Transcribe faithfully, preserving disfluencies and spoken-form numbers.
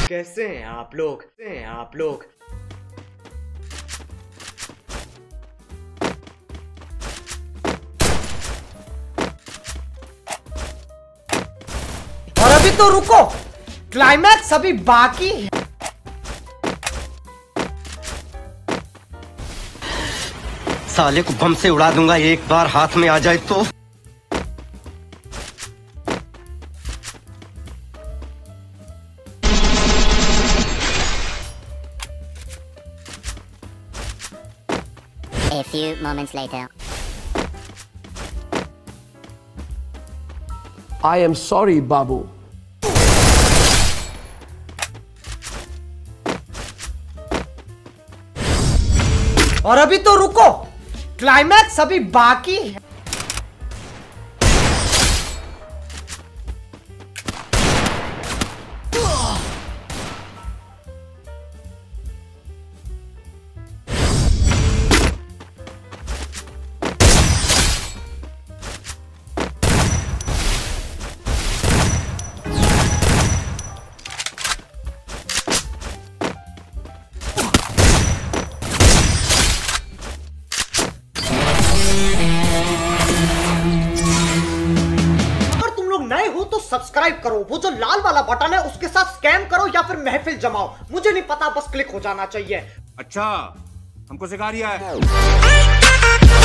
कैसे हैं आप लोग? कैसे हैं आप लोग? और अभी तो रुको, क्लाइमैक्स अभी बाकी है। साले को बम से उड़ा दूंगा एक बार हाथ में आ जाए तो। A few moments later. I am sorry, Babu. और अभी तो रुको, क्लाइमैक्स अभी बाकी है। तो सब्सक्राइब करो, वो जो लाल वाला बटन है उसके साथ स्कैम करो या फिर महफिल जमाओ, मुझे नहीं पता, बस क्लिक हो जाना चाहिए। अच्छा, हमको सिखा रिया है।